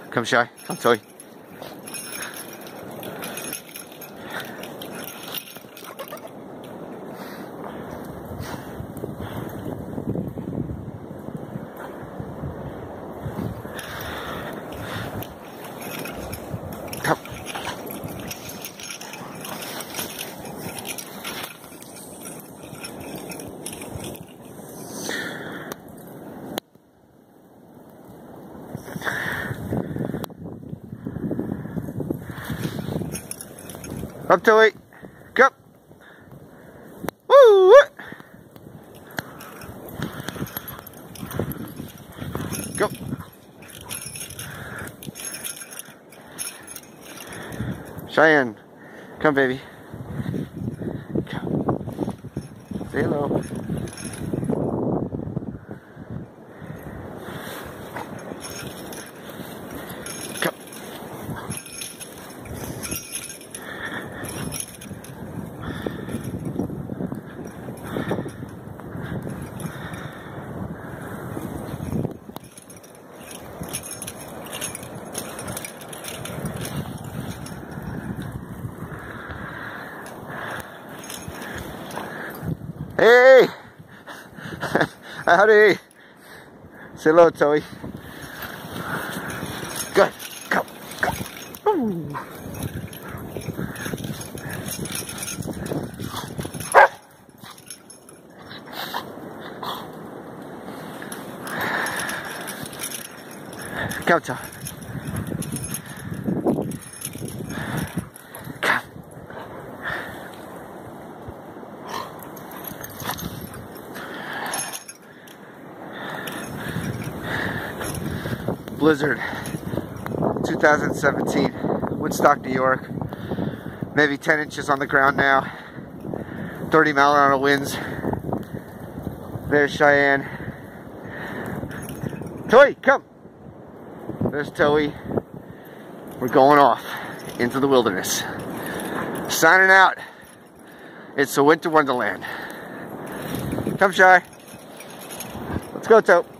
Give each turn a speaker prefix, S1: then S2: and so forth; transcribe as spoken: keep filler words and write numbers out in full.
S1: Come, Shy. Come, Toy. Come. Up, Toy. Come. Woo! Go. Cheyenne, come, baby. Come. Say hello. Come. Hey! Howdy! Say hello, Toy. Good. Go. Go. Ooh. Come, Toy. Blizzard, two thousand seventeen, Woodstock, New York. Maybe ten inches on the ground now. thirty mile an hour winds. There's Cheyenne. Toy, come. There's Toey. We're going off into the wilderness. Signing out. It's a winter wonderland. Come, Shy. Let's go, Toe.